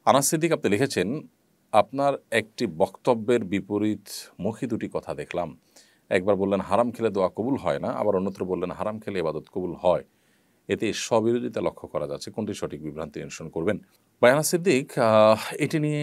আনাস সিদ্দিক আপনি লিখেছেন, আপনার একটি বক্তব্যের বিপরীতমুখী দুটি কথা দেখলাম। একবার বললেন হারাম খেলে দোয়া কবুল হয় না, আবার অন্যত্র বললেন হারাম খেলে ইবাদত কবুল হয়। এতে স্ববিরোধিতা লক্ষ্য করা যাচ্ছে, কোনটি সঠিক বিভ্রান্তি নিরসন করবেন? ভাই আনাস সিদ্দিক, এটি নিয়ে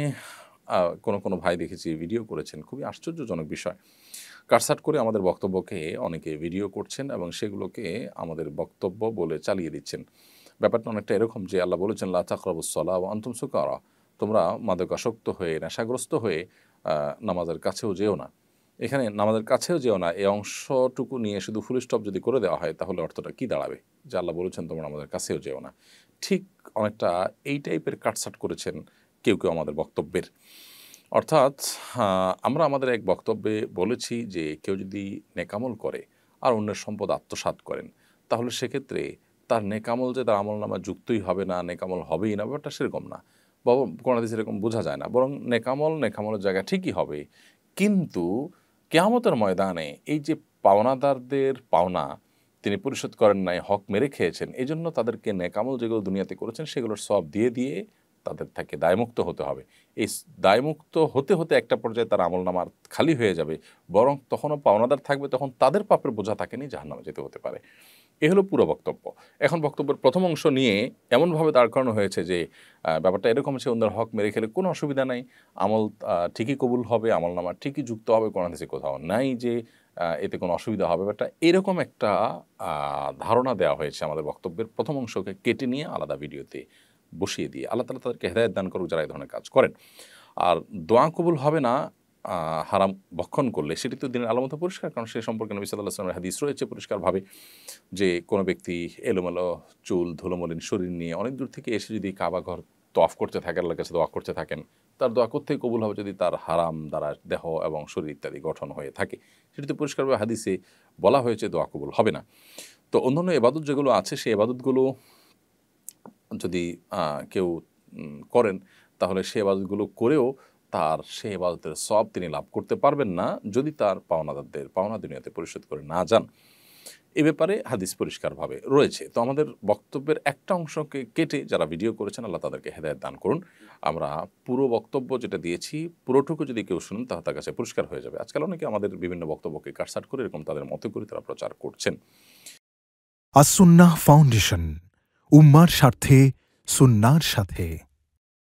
কোনো ভাই দেখেছি ভিডিও করেছেন, খুবই আশ্চর্যজনক বিষয়। কাটছাঁট করে আমাদের বক্তব্যকে অনেকে ভিডিও করছেন এবং সেগুলোকে আমাদের বক্তব্য বলে চালিয়ে দিচ্ছেন। ব্যাপারটা অনেকটা এরকম যে আল্লাহ বলেছেন লা তাকরাবুস সালাহ ওয়া আনতুম সুকারা, তোমরা মাদকাসক্ত হয়ে নেশাগ্রস্ত হয়ে নামাজের কাছেও যেও না। এখানে নামাজের কাছেও যেও না এই অংশটুকু নিয়ে শুধু ফুল স্টপ যদি করে দেওয়া হয় তাহলে অর্থটা কী দাঁড়াবে? যে আল্লাহ বলেছেন তোমরা নামাজের কাছেও যেও না। ঠিক অনেকটা এই টাইপের কাটছাঁট করেছেন কেউ আমাদের বক্তব্যের। অর্থাৎ আমরা আমাদের এক বক্তব্যে বলেছি যে কেউ যদি নেকামল করে আর অন্যের সম্পদ আত্মসাৎ করেন, তাহলে সেক্ষেত্রে তার নেকামল যে তার আমলনামায় যুক্তই হবে না, নেকামল হবেই না, ব্যাপারটা সেরকম না। কোরআন হাদিসে এরকম বোঝা যায় না। বরং নেকামলের জায়গায় ঠিকই হবে। কিন্তু কিয়ামতের ময়দানে এই যে পাওনাদারদের পাওনা তিনি পরিশোধ করেন নাই, হক মেরে খেয়েছেন, এজন্য তাদেরকে নেকামল যেগুলো দুনিয়াতে করেছেন সেগুলোর সওয়াব দিয়ে তাদের থেকে দায়মুক্ত হতে হবে। এই দায়মুক্ত হতে একটা পর্যায়ে তার আমলনামার খালি হয়ে যাবে। বরং তখনও পাওনাদার থাকবে, তখন তাদের পাপের বোঝা তাকে নিয়ে জাহান্নামে যেতে হতে পারে। এ হলো পুরো বক্তব্য। এখন বক্তব্যের প্রথম অংশ নিয়ে এমনভাবে দাঁড় করানো হয়েছে যে ব্যাপারটা এরকম যে অন্যের হক মেরে খেলে কোনো অসুবিধা নাই, আমল ঠিকই কবুল হবে, আমলনামা ঠিকই যুক্ত হবে, কোরআন হাদিসে কোথাও নাই যে এতে কোনো অসুবিধা হবে। ব্যাপারটা এরকম একটা ধারণা দেওয়া হয়েছে আমাদের বক্তব্যের প্রথম অংশকে কেটে নিয়ে আলাদা ভিডিওতে বসিয়ে দিয়ে। আল্লাহ তাআলা তাদেরকে হেদায়েত দান করুক যারা এই ধরনের কাজ করেন। আর দোয়া কবুল হবে না হারাম ভক্ষণ করলে, সেটি তো দিনের আলামত পরিষ্কার, কারণ সে সম্পর্কে নবী সাল্লাল্লাহু আলাইহি ওয়াসাল্লামের হাদিস রয়েছে পরিষ্কারভাবে যে কোনো ব্যক্তি এলোমেলো চুল, ধুলোমলিন শরীর নিয়ে অনেক দূর থেকে এসে যদি কাবা ঘর তওয়াফ করতে থাকে, আল্লাহর কাছে দোয়া করতে থাকেন, তার দোয়া কোত্থেকে কবুল হবে যদি তার হারাম দ্বারা দেহ এবং শরীর ইত্যাদি গঠন হয়ে থাকে? সেটি তো পরিষ্কারভাবে হাদিসে বলা হয়েছে দোয়া কবুল হবে না। তো অন্যান্য ইবাদত যেগুলো আছে সেই ইবাদতগুলো যদি কেউ করেন, তাহলে সে ইবাদতগুলো করেও তার সে ইবাদতের সওয়াব তিনি লাভ করতে পারবেন না যদি তার পাওনাদারদের পাওনা দুনিয়াতে পরিশোধ করে না যান। এ ব্যাপারে হাদিস পরিষ্কারভাবে রয়েছে। তো আমাদের বক্তব্যের একটা অংশকে কেটে যারা ভিডিও করেছেন আল্লাহ তাদেরকে হেদায়েত দান করুন। আমরা পুরো বক্তব্য যেটা দিয়েছি পুরোটুকু যদি কেউ শুনেন তাহলে তার কাছে পরিষ্কার হয়ে যাবে। আজকাল অনেকে আমাদের বিভিন্ন বক্তব্যকে কাটছাঁট করে এরকম তাদের মতো করে তারা প্রচার করছেন। আস-সুন্নাহ ফাউন্ডেশন, উম্মার স্বার্থে সুন্নাহর সাথে।